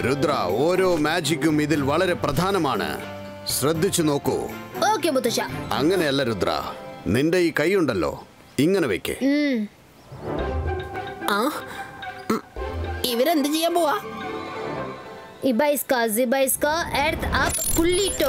രുദ്ര, ഓരോ മാജിക്കും ഇതിൽ വളരെ പ്രധാനമാണ്. ശ്രദ്ധിച്ചു നോക്കൂ. ഓക്കേ മുത്തശ്ശ. അങ്ങനെയല്ല രുദ്ര, നിന്റെ ഈ കൈ ഉണ്ടല്ലോ, ഇങ്ങനെ വെക്കേ. ഇവരെന്ത് ചെയ്യാൻ പോവാ? Ibaiska, Zibaiska, Earth up, Pullito.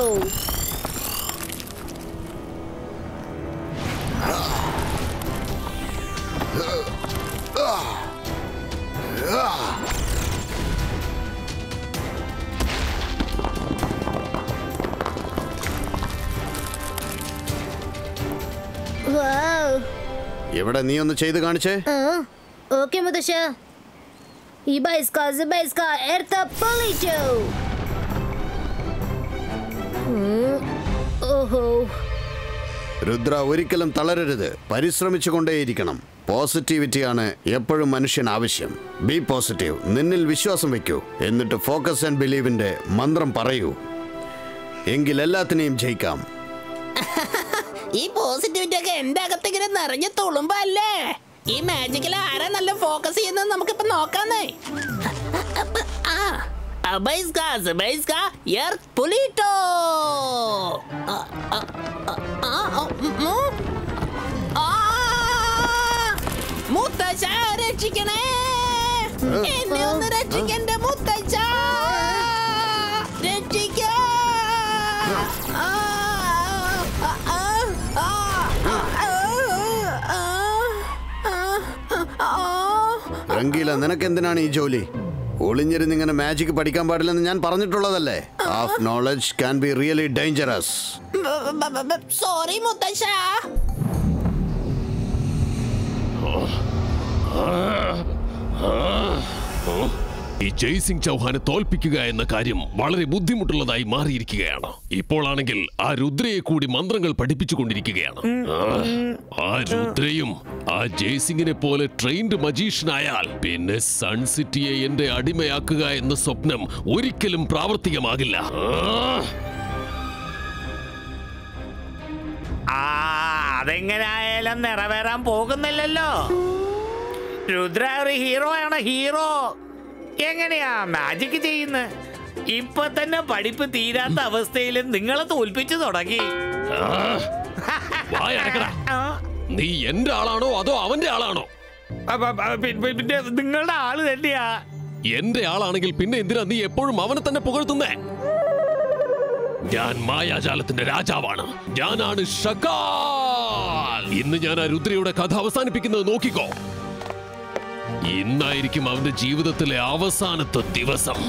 Wow. ഇവിടെ നീ ഒന്ന് ചെയ്ത് കാണിച്ചേ. ഓക്കേ മുത്തശ്ശ. Ibaiska, Zibaiska, Earth up, Pullito. ഓഹോ. രുദ്ര, ഒരിക്കലും തളരരുത്. പരിശ്രമിച്ചുകൊണ്ടേയിരിക്കണം. പോസിറ്റിവിറ്റിയാണ് എപ്പോഴും മനുഷ്യൻ ആവശ്യം. Be positive. നിന്നിൽ വിശ്വാസം വെക്കൂ. എന്നിട്ട് ഫോക്കസ് ആൻഡ് ബിലീവിന്റെ മന്ത്രം പറയൂ. എങ്കിൽ എല്ലാത്തിനെയും ജയിക്കാം. ഈ പോസിറ്റിവിറ്റി ഒക്കെ എന്റെ അകത്തിങ്ങനെ നിറഞ്ഞ തുളുമ്പല്ലേ? ഈ മാജിക്കിൽ ആരാ നല്ല ഫോക്കസ് ചെയ്യുന്നത് നമുക്കിപ്പോ നോക്കാന്നേ. Ibaiska, Zibaiska, Earth Pullito. മുത്തച്ഛ, രക്ഷിക്കണേ, എന്നെ ഒന്ന് രക്ഷിക്കണ്ടേ മുത്തച്ഛ, രക്ഷിക്ക. രംഗീല, നിനക്കെന്തിനാണ് ഈ ജോലി? ഒളിഞ്ഞിരുന്ന് ഇങ്ങനെ മാജിക് പഠിക്കാൻ പാടില്ലെന്ന് ഞാൻ പറഞ്ഞിട്ടുള്ളതല്ലേ? Half knowledge can be really dangerous. Sorry മുത്തശ്ശ. ഈ ജയ്സിംഗ് ചൗഹാനെ തോൽപ്പിക്കുക എന്ന കാര്യം വളരെ ബുദ്ധിമുട്ടുള്ളതായി മാറിയിരിക്കുകയാണ്. ഇപ്പോഴാണെങ്കിൽ ആ രുദ്രയെ കൂടി മന്ത്രങ്ങൾ പഠിപ്പിച്ചുകൊണ്ടിരിക്കുകയാണ്. ആ രുദ്രയും ആ ജയ്സിംഗിനെ പോലെ ട്രെയിൻഡ് മജീഷ്യനായാൽ പിന്നെ സൺ സിറ്റിയെ എന്റെ അടിമയാക്കുക എന്ന സ്വപ്നം ഒരിക്കലും പ്രാവർത്തികമാകില്ല. അതെങ്ങനെയായാലും നിറവേറാൻ പോകുന്നില്ലല്ലോ. രുദ്ര ഒരു ഹീറോ ആണ്, ഹീറോ. എങ്ങനെയാ മാജിക് ചെയ്യുന്നത്? ഇപ്പൊ തന്നെ പഠിപ്പ് തീരാത്ത അവസ്ഥയിൽ നിങ്ങളെ തോൽപ്പിച്ചു തുടങ്ങി. നീ എന്റെ ആളാണോ അതോ അവന്റെ ആളാണോ? പിന്നെ നിങ്ങളുടെ ആള് തന്നെയാ. എന്റെ ആളാണെങ്കിൽ പിന്നെ എന്തിനാ നീ എപ്പോഴും അവനെ തന്നെ പുകഴ്ത്തുന്നേ? ഞാൻ മായാജാലത്തിന്റെ രാജാവാണ്. ഞാനാണ് ഷകാൽ. ഇന്ന് ഞാൻ ആ രുദ്രയുടെ കഥ അവസാനിപ്പിക്കുന്നത് നോക്കിക്കോ. ഇന്നായിരിക്കും അവന്റെ ജീവിതത്തിലെ അവസാനത്തെ ദിവസം.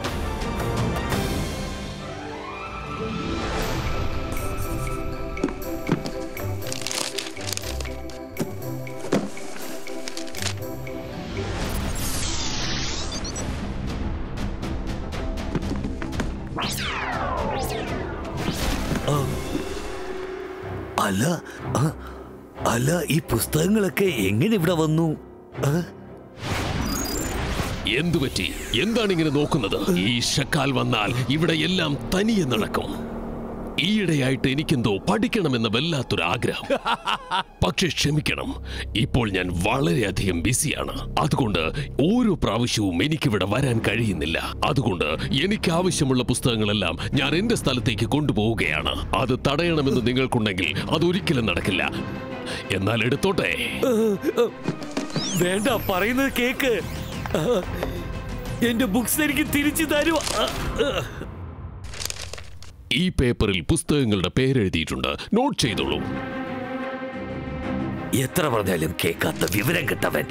അല്ല, ഈ പുസ്തകങ്ങളൊക്കെ എങ്ങനെ ഇവിടെ വന്നു? എന്തുപറ്റി? എന്താണ് ഇങ്ങനെ നോക്കുന്നത്? ഈ ഷക്കാൽ വന്നാൽ ഇവിടെ എല്ലാം തനിയെ നടക്കും. ഈയിടെയായിട്ട് എനിക്കെന്തോ പഠിക്കണമെന്ന വല്ലാത്തൊരു ആഗ്രഹം. പക്ഷെ ക്ഷമിക്കണം, ഇപ്പോൾ ഞാൻ വളരെയധികം ബിസിയാണ്. അതുകൊണ്ട് ഓരോ പ്രാവശ്യവും എനിക്കിവിടെ വരാൻ കഴിയുന്നില്ല. അതുകൊണ്ട് എനിക്ക് ആവശ്യമുള്ള പുസ്തകങ്ങളെല്ലാം ഞാൻ എന്റെ സ്ഥലത്തേക്ക് കൊണ്ടുപോവുകയാണ്. അത് തടയണമെന്ന് നിങ്ങൾക്കുണ്ടെങ്കിൽ അതൊരിക്കലും നടക്കില്ല. എന്നാൽ എടുത്തോട്ടെ. വേണ്ട, പറയുന്നത് കേക്ക്. എന്റെ ബുക്സ് എനിക്ക് തിരിച്ചു തരൂ. ഈ പേപ്പറിൽ പുസ്തകങ്ങളുടെ പേരെഴുതിയിട്ടുണ്ട്. നോട്ട് ചെയ്തോളൂ. എത്ര പറഞ്ഞാലും കേൾക്കാത്ത വിവരം കിട്ടവൻ.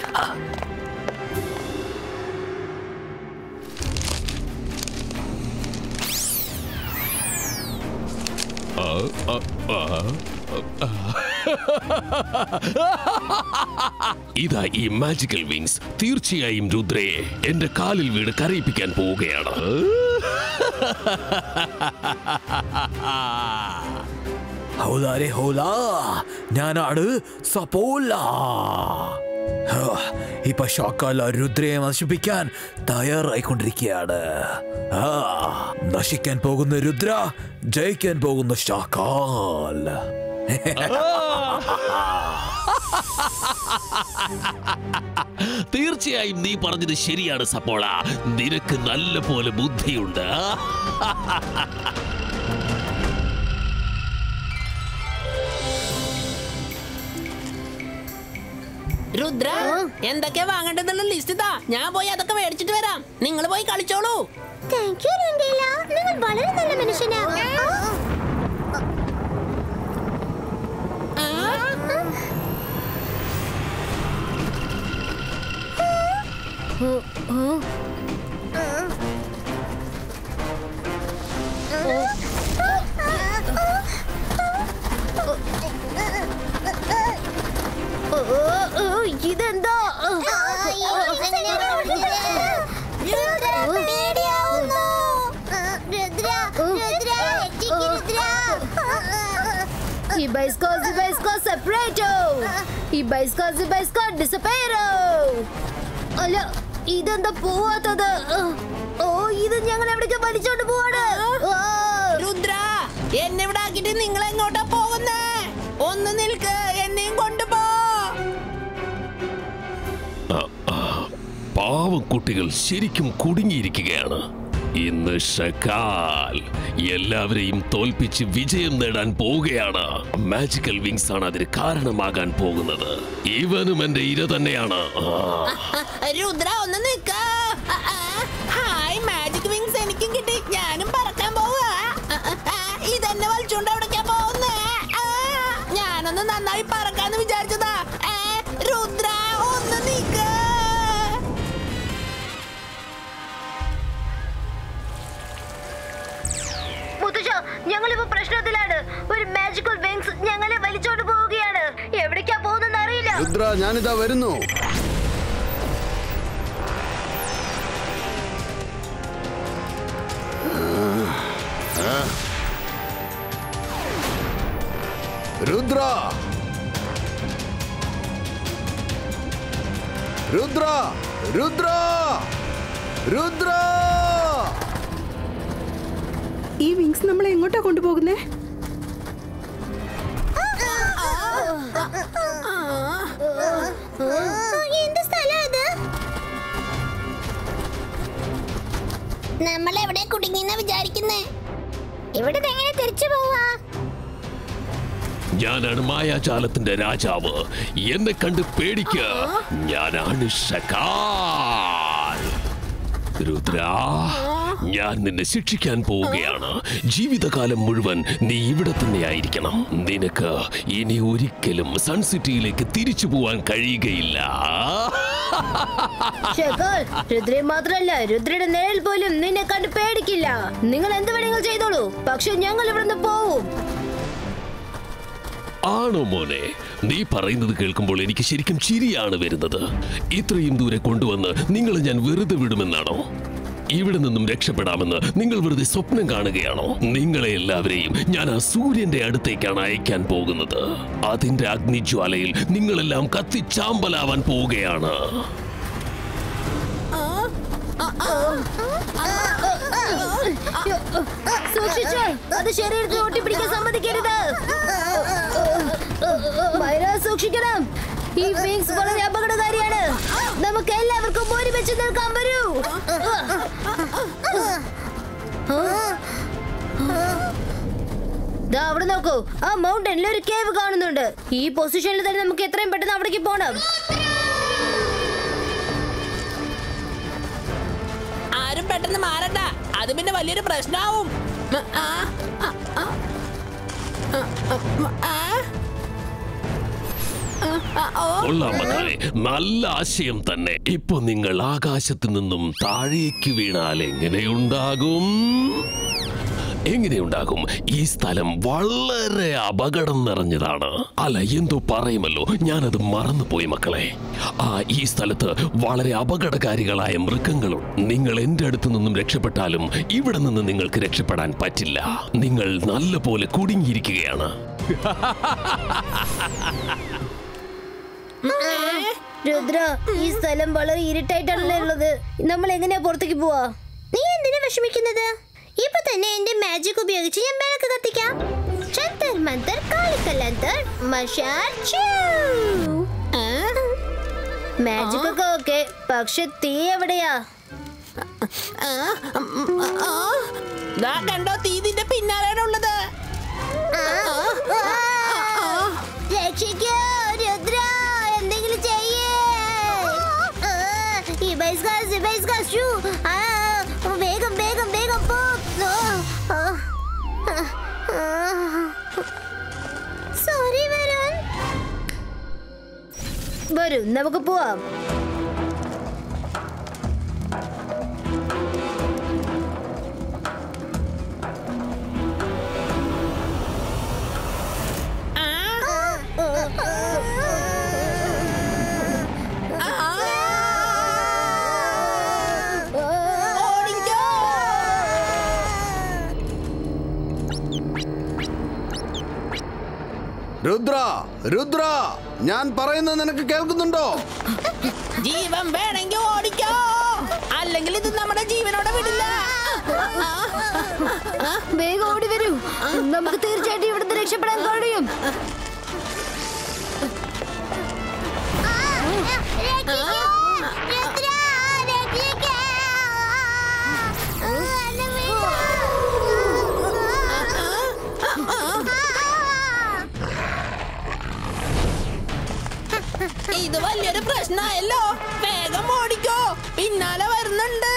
ഇതാ ഈ മാജിക്കൽ വിങ്സ്. തീർച്ചയായും രുദ്രയെ എന്റെ കാലിൽ വീട് കരയിപ്പിക്കാൻ പോവുകയാണ്. ഹൗലാരെ ഹൗലാ, ഞാനാണ് സപോല. ഇപ്പൊ ഷക്കാൽ രുദ്രയെ നശിപ്പിക്കാൻ തയ്യാറായിക്കൊണ്ടിരിക്കുകയാണ്. നശിക്കാൻ പോകുന്ന രുദ്ര, ജയിക്കാൻ പോകുന്ന ഷക്കാൽ. തീർച്ചയായും നീ പറഞ്ഞത് ശരിയാണ് സപ്പോള. നിനക്ക് നല്ല പോലെ ബുദ്ധിയുണ്ട്. രുദ്ര, എന്തൊക്കെയാ വാങ്ങേണ്ടതെന്നുള്ള ലിസ്റ്റ് താ. ഞാൻ പോയി അതൊക്കെ മേടിച്ചിട്ട് വരാം. നിങ്ങൾ പോയി കളിച്ചോളൂ. താങ്ക് യു രംഗേല, നിങ്ങൾ വളരെ നല്ല മനുഷ്യനാ. ഇതെന്താ? അല്ല, ഇതെന്താ പോവാത്തത്? ഓ, ഇത് ഞങ്ങൾ എവിടേക്ക് വലിച്ചോണ്ട് പോവാണ്. രുദ്ര, എന്നെ ഇവിടെ ആക്കിട്ട് നിങ്ങൾ എങ്ങോട്ടാ പോകുന്നേ? ഒന്ന് നിൽക്ക്, എന്നെയും കൊണ്ടുപോ. പാവം കുട്ടികൾ ശരിക്കും കുടുങ്ങിയിരിക്കുകയാണ്. ഇന്ന് ഷക്കാൽ എല്ലാവരെയും തോൽപ്പിച്ച് വിജയം നേടാൻ പോവുകയാണ്. മാജിക്കൽ വിങ്സ് ആണ് അതിന് കാരണമാകാൻ പോകുന്നത്. ഇവനും എന്റെ ഇര തന്നെയാണ്. രുദ്ര, ഒന്ന് നിൽക്ക. ഹായ്, മാജിക് വിങ്സ് എനിക്കും കിട്ടി. ഞാനും പറക്കാൻ പോവാ. ഇതെന്നെ വലിച്ചോണ്ട് എവിടേക്കാ പോകുന്നേ? ഞാനൊന്ന് നന്നായി പറക്കാന്ന് വിചാരിച്ചതാ. രുദ്ര, ഒന്ന് നിൽക്ക. ഞങ്ങളിപ്പോ പ്രശ്നത്തിലാണ്. ഒരു മാജിക്കൽ വിങ്സ് ഞങ്ങളെ വലിച്ചോണ്ട് പോവുകയാണ്. എവിടേക്കാ പോകുന്നെന്ന് അറിയില്ല. രുദ്ര, ഞാനിതാ വരുന്നു. രുദ്ര, രുദ്ര, രുദ്ര, രുദ്ര. ഈ വിങ്സ് നമ്മളെ എങ്ങോട്ടാ കൊണ്ടുപോകുന്നേ? എന്ത് സ്ഥലം ഇത്? നമ്മൾ എവിടെ കുടുങ്ങിയെന്ന് വിചാരിക്കുന്നേ? ഇവിടെ എങ്ങനെ തിരിച്ചു പോവാ? ഞാനാണ് മായാജാലത്തിന്റെ രാജാവ്. എന്നെ കണ്ട് പേടിക്ക. ഞാനാണ് ഷക്കാൽ. രുദ്ര, ഞാൻ നിന്നെ ശിക്ഷിക്കാൻ പോവുകയാണ്. ജീവിതകാലം മുഴുവൻ നീ ഇവിടെ തന്നെ ആയിരിക്കണം. നിനക്ക് ഇനി ഒരിക്കലും സൺസിറ്റിയിലേക്ക് തിരിച്ചു പോവാൻ കഴിയുകയില്ല. രുദ്ര മാത്രല്ല, രുദ്രയുടെ നേരിൽ പോലും നിന്നെ കണ്ട് പേടിക്കില്ല. നിങ്ങൾ എന്ത് വേണമെങ്കിലും ചെയ്തോളൂ, പക്ഷെ ഞങ്ങൾ ഇവിടുന്ന് പോവും. ആണോ മോനെ? നീ പറയുന്നത് കേൾക്കുമ്പോൾ എനിക്ക് ശരിക്കും ചിരിയാണ് വരുന്നത്. ഇത്രയും ദൂരെ കൊണ്ടുവന്ന് നിങ്ങൾ ഞാൻ വെറുതെ വിടുമെന്നാണോ? ഇവിടെ നിന്നും രക്ഷപ്പെടാമെന്ന് നിങ്ങൾ വെറുതെ സ്വപ്നം കാണുകയാണോ? നിങ്ങളെ എല്ലാവരെയും ഞാൻ ആ സൂര്യന്റെ അടുത്തേക്കാണ് അയക്കാൻ പോകുന്നത്. അതിന്റെ അഗ്നിജ്വാലയിൽ നിങ്ങളെല്ലാം കത്തിച്ചാമ്പലാവാൻ പോവുകയാണ്. സൂക്ഷിച്ച്, അത് ശരീരത്തിൽ ഒട്ടിപ്പിടിക്കാൻ സമ്മതിക്കരുത്. സൂക്ഷിക്കണം. ഈ വിങ്സ് വളരെ അപകടകാരിയാണ്. നമുക്ക് എല്ലാവർക്കും ഒരുമിച്ച് നിൽക്കാൻ വരൂ. അവിടെ നോക്കൂ, ആ മൗണ്ടനിൽ ഒരു കേവ് കാണുന്നുണ്ട്. ഈ പൊസിഷനിൽ തന്നെ നമുക്ക് എത്രയും പെട്ടെന്ന് അവിടേക്ക് പോണം. ആരും പെട്ടെന്ന് മാറണ്ട, അത് പിന്നെ വലിയൊരു പ്രശ്നമാവും. കൊള്ളാം മക്കളെ, നല്ല ആശയം തന്നെ. ഇപ്പൊ നിങ്ങൾ ആകാശത്ത് നിന്നും താഴേക്ക് വീണാൽ എങ്ങനെയുണ്ടാകും? ഈ സ്ഥലം വളരെ അപകടം നിറഞ്ഞതാണ്. അല്ല, എന്തോ പറയുമല്ലോ, ഞാനത് മറന്നുപോയി മക്കളെ. ഈ സ്ഥലത്ത് വളരെ അപകടകാരികളായ മൃഗങ്ങളുണ്ട്. നിങ്ങൾ എന്റെ അടുത്ത് നിന്നും രക്ഷപ്പെട്ടാലും ഇവിടെ നിന്ന് നിങ്ങൾക്ക് രക്ഷപ്പെടാൻ പറ്റില്ല. നിങ്ങൾ നല്ല പോലെ കുടുങ്ങിയിരിക്കുകയാണ്. രുദ്ര, ഈ സ്ഥലം വളരെ ഇരുട്ടായിട്ടാണല്ലോ ഉള്ളത്. നമ്മൾ എങ്ങനെയാ പുറത്തേക്ക് പോവാ? നീ എന്തിനാ വിഷമിക്കുന്നത്? ഇപ്പൊ തന്നെ എന്റെ മാജിക് ഉപയോഗിച്ച് ഞാൻ വിളക്ക് കത്തിക്കാം. ജന്തർ മന്തർ കാളിക്കലന്തർ മഷാർ ചൂ. മാജിക് ഒക്കെ ഓക്കെ, പക്ഷെ തീ എവിടെയാ? കണ്ടോ, തീ നിന്റെ പിന്നാലെയാണ് ഉള്ളത്. രക്ഷിക്കൂ രുദ്ര, എന്തെങ്കിലും ചെയ്യേ. വേഗം വേഗം വേഗം പോ. സോറി വരുൺ. വരൂ നമുക്ക് പോവാം. രുദ്ര, രുദ്ര, ഞാൻ പറയുന്നത് നിനക്ക് കേൾക്കുന്നുണ്ടോ? ജീവൻ വേണമെങ്കിൽ ഓടിക്കോ, അല്ലെങ്കിൽ ഇത് നമ്മുടെ ജീവനോടെ വിടില്ല. വേഗം ഓടി വരൂ, നമുക്ക് തീർച്ചയായിട്ടും ഇവിടുന്ന് രക്ഷപ്പെടാൻ കഴിയും. ഇത് വലിയൊരു പ്രശ്നമായല്ലോ. വേഗം ഓടിക്കോ, പിന്നാലെ വരുന്നുണ്ട്.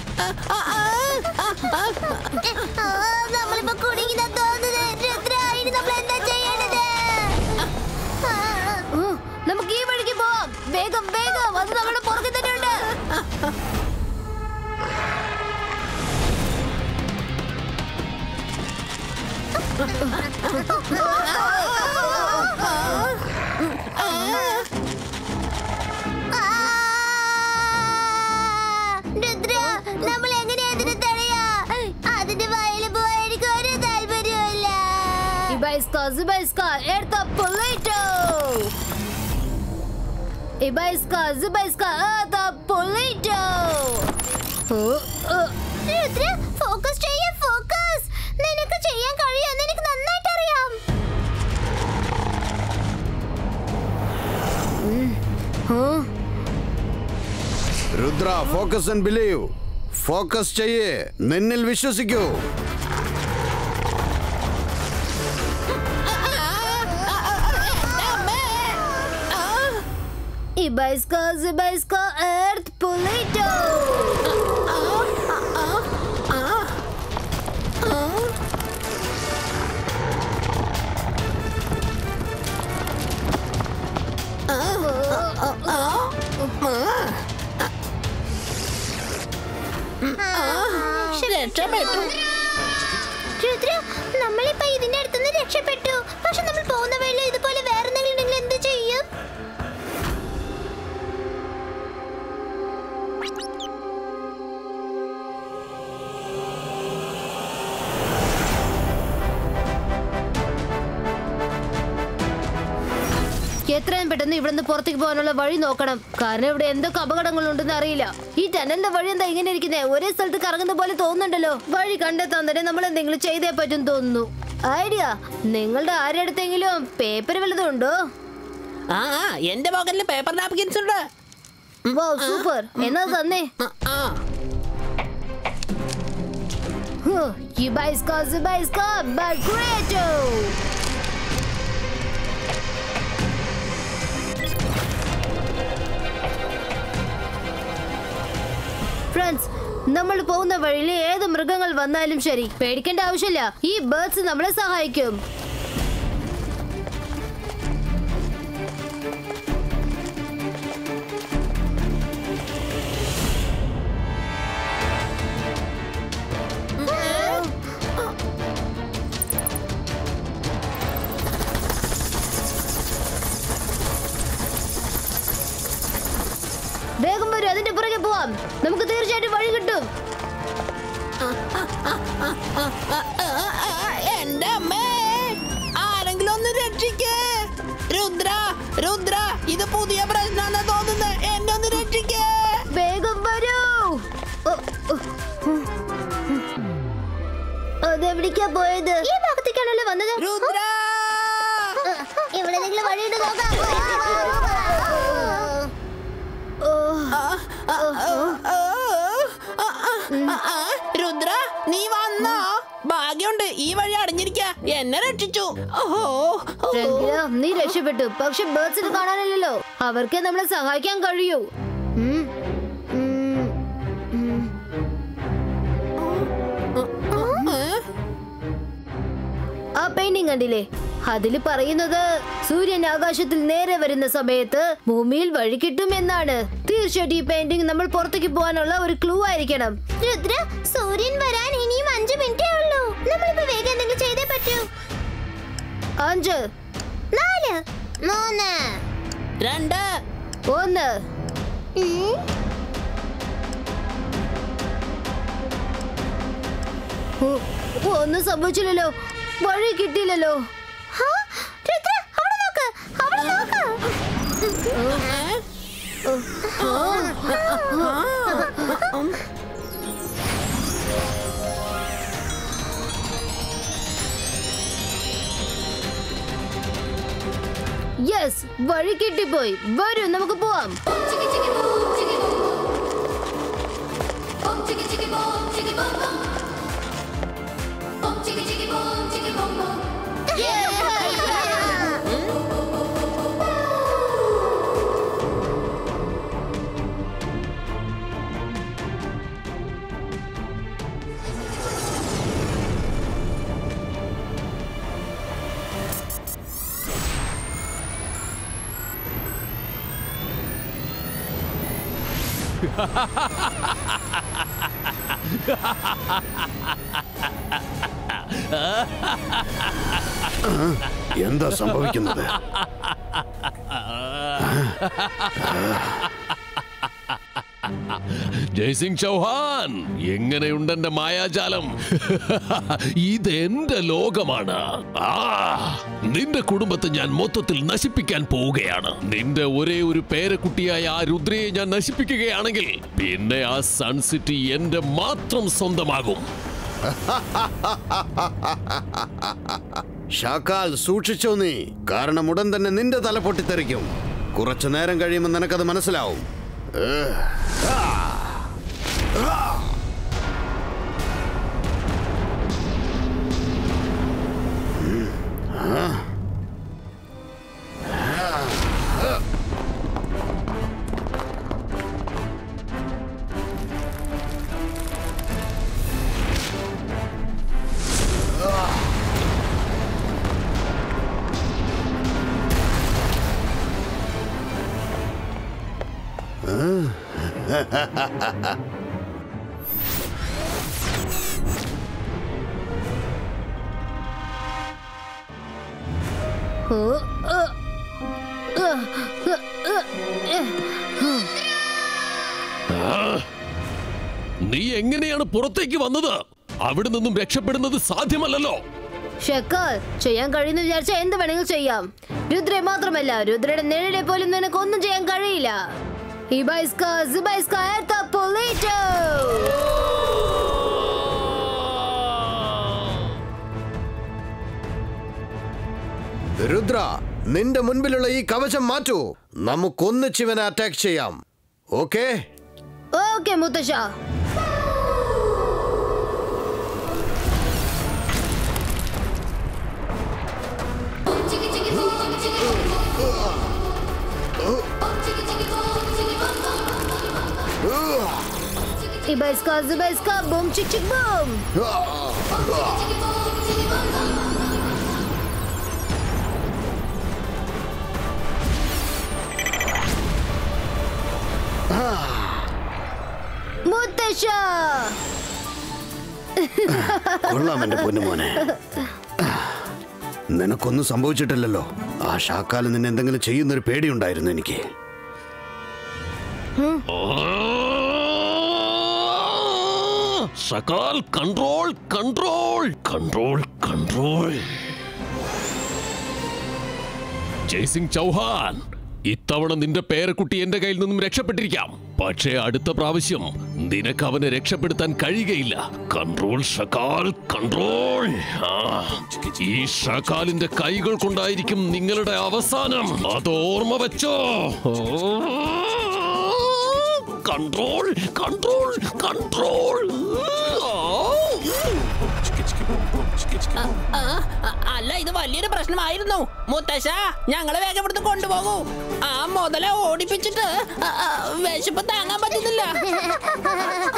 നമ്മളിപ്പോ കുടുങ്ങിന തോന്നുന്നത്. രുദ്ര, ഇനി നമ്മൾ എന്താ ചെയ്യണത്? നമുക്ക് ഈ വഴിക്ക് പോവാം. വേഗം വേഗം, അത് നമ്മുടെ പുറകെ തന്നെ ഉണ്ട്. രുദ്ര, നമ്മൾ എങ്ങനെയാ ഇതിനെ തടയാ? അതിന്റെ വയലിൽ പോയാൽ എനിക്ക് ഒരു താല്പര്യമില്ല. രുദ്ര, ഫോക്കസ് ചെയ്യാ, ഫോക്കസ്. നിനക്ക് ചെയ്യാൻ കഴിയുമെന്ന് എനിക്ക് നന്നായിട്ട് അറിയാം. Rudra, focus and believe. Focus ചെയ്യേ, നിന്നിൽ വിശ്വസിക്കൂ. എർത്ത് പൊളിറ്റോ. രക്ഷപ്പെട്ടു. രുദ്ര, നമ്മളിപ്പോ ഇതിന്റെ അടുത്തുനിന്ന് രക്ഷപ്പെട്ടു. പക്ഷെ നമ്മൾ പോകുന്ന വഴിയിൽ ഇതുപോലെ വേറെ എന്തെങ്കിലും ഉണ്ടെങ്കിൽ എന്ത് ചെയ്യും? എത്രയും പെട്ടെന്ന് ഇവിടുന്ന് പുറത്തേക്ക് പോകാനുള്ള വഴി നോക്കണം. കാരണം ഇവിടെ എന്തൊക്കെ അപകടങ്ങളുണ്ടെന്ന് അറിയില്ല. ഈ ടനലിന്റെ വഴി എന്താ ഇങ്ങനെ ഇരിക്കുന്നേ? ഒരേ സ്ഥലത്ത് കറങ്ങുന്ന പോലെ തോന്നുന്നുണ്ടല്ലോ. വഴി കണ്ടെത്താൻ തന്നെ നമ്മൾ എന്തെങ്കിലും ചെയ്തേ പറ്റും തോന്നുന്നു. ഐഡിയ, നിങ്ങളുടെ ആരെടുത്തെങ്കിലും പേപ്പർ വല്ലതും ഉണ്ടോ? എന്റെ പോക്കറ്റിൽ പേപ്പർ നാപ്കിൻസ് ഉണ്ട്. സൂപ്പർ, എന്നാ തന്നെ. ഫ്രണ്ട്സ്, നമ്മൾ പോകുന്ന വഴിയിൽ ഏത് മൃഗങ്ങൾ വന്നാലും ശരി, പേടിക്കേണ്ട ആവശ്യമില്ല. ഈ ബേർഡ്സ് നമ്മളെ സഹായിക്കും. വേഗം വരും, അതിന്റെ പുറകെ പോവാം. നമുക്ക് തീർച്ചയായിട്ടും വഴി കിട്ടും. എന്റെ അമ്മേ, ആരെങ്കിലും ഒന്ന് രക്ഷിക്കേ. രുദ്ര, രുദ്ര, ഇത് പുതിയ പ്രശ്നമാണെന്ന് തോന്നുന്നത്. എന്നെ ഒന്ന് രക്ഷിക്കേ. വേഗം വരൂ. അതെവിടേക്കാ പോയത്? ഈ ഭാഗത്തേക്കാണല്ലോ വന്നത്. രുദ്ര, ഇവിടെ എന്തെങ്കിലും വഴിയുണ്ട് നോക്കാം. രുദ്ര നീ വന്നോ? ഭാഗ്യമുണ്ട്, ഈ വഴി അടഞ്ഞിരിക്ക. എന്നെ രക്ഷിച്ചു. നീ രക്ഷപ്പെട്ടു. പക്ഷെ ബേർഡ്സിന് കാണാനില്ലല്ലോ. അവർക്ക് നമ്മളെ സഹായിക്കാൻ കഴിയൂ. ആ പെയിന്റിംഗ് കണ്ടില്ലേ? അതില് പറയുന്നത് സൂര്യൻ ആകാശത്തിൽ നേരെ വരുന്ന സമയത്ത് ഭൂമിയിൽ വഴി കിട്ടും എന്നാണ്. തീർച്ചയായിട്ടും ഈ പെയിന്റിംഗ് നമ്മൾ പുറത്തേക്ക് പോകാനുള്ള ഒരു ക്ലൂ ആയിരിക്കണം. രുദ്ര, സൂര്യൻ വരാൻ ഇനിയും 5 മിനിറ്റേ ഉള്ളൂ. നമ്മളിപ്പോ വേഗം എന്തെങ്കിലും ചെയ്തേ പറ്റൂ. 5 4 3 2 1 ഒന്നും സംഭവിച്ചില്ലല്ലോ. വഴി കിട്ടിയില്ലല്ലോ. രുദ്ര, അവിടെ നോക്ക്, അവിടെ നോക്ക്. യെസ്, വഴി കിട്ടിപ്പോയി. വരൂ നമുക്ക് പോവാം. എന്താ സംഭവിക്കുന്നത്? ജയ്സിംഗ് ചൗഹാൻ, എങ്ങനെയുണ്ടെന്റെ മായാജാലം? ഇതെന്റെ ലോകമാണ്. നിന്റെ കുടുംബത്തെ ഞാൻ മൊത്തത്തിൽ നശിപ്പിക്കാൻ പോവുകയാണ്. നിന്റെ ഒരേ ഒരു പേരക്കുട്ടിയായ ആ രുദ്രയെ ഞാൻ നശിപ്പിക്കുകയാണെങ്കിൽ പിന്നെ ആ സൺ സിറ്റി എന്റെ മാത്രം സ്വന്തമാകും. ഷാക്കാൽ, സൂക്ഷിച്ചോ നീ. കാരണം ഉടൻ തന്നെ നിന്റെ തല പൊട്ടിത്തെറിക്കും. കുറച്ചു നേരം കഴിയുമ്പോൾ നിനക്കത് മനസ്സിലാവും. നീ എങ്ങനെയാണ് പുറത്തേക്ക് വന്നത്? അവിടെ നിന്നും രക്ഷപ്പെടുന്നത് സാധ്യമല്ലല്ലോ. ഷക്കാൽ, ചെയ്യാൻ കഴിയുന്ന വിചാരിച്ച എന്ത് വേണമെങ്കിലും ചെയ്യാം. രുദ്രയെ മാത്രമല്ല, രുദ്രയുടെ നിഴലെ പോലും നിനക്ക് ഒന്നും ചെയ്യാൻ കഴിയില്ല. രുദ്ര, നിന്റെ മുൻപിലുള്ള ഈ കവചം മാറ്റൂ. നമുക്കൊന്നിച്ച് ഇവനെ അറ്റാക്ക് ചെയ്യാം. ഓക്കേ? ഓക്കേ മുത്തശ്ശ. Ibaiska, Zibaiska, boom, chick, chick, boom. മുത്തശ്ശ, കൊള്ളാം എന്റെ പൊന്നുമോനെ. നിനക്കൊന്നും സംഭവിച്ചിട്ടില്ലല്ലോ. ആ ഷാക്കാല് നിന്നെ എന്തെങ്കിലും ചെയ്യുന്നൊരു പേടിയുണ്ടായിരുന്നു എനിക്ക്. Shakaal, control, control, control, control. Jaisingh Chauhan, ഇത്തവണ നിന്റെ പേരക്കുട്ടി എന്റെ കയ്യിൽ നിന്നും രക്ഷപ്പെട്ടിരിക്കാം. പക്ഷേ അടുത്ത പ്രാവശ്യം നിനക്ക് അവനെ രക്ഷപ്പെടുത്താൻ കഴിയുകയില്ല. Control Shakaal, control. ഈ ഷക്കാലിന്റെ കൈകൾ കൊണ്ടായിരിക്കും നിങ്ങളുടെ അവസാനം. അത് ഓർമ്മ വെച്ചോ. Control control control. അല്ല, ഇത് വലിയൊരു പ്രശ്നമായിരുന്നു. മുത്തശ്ശ, ഞങ്ങളെ വേഗം ഇവിടുന്ന് കൊണ്ടുപോകൂ. ആ മുതല ഓടിപ്പിച്ചിട്ട് വിശപ്പ് താങ്ങാൻ പറ്റുന്നില്ല.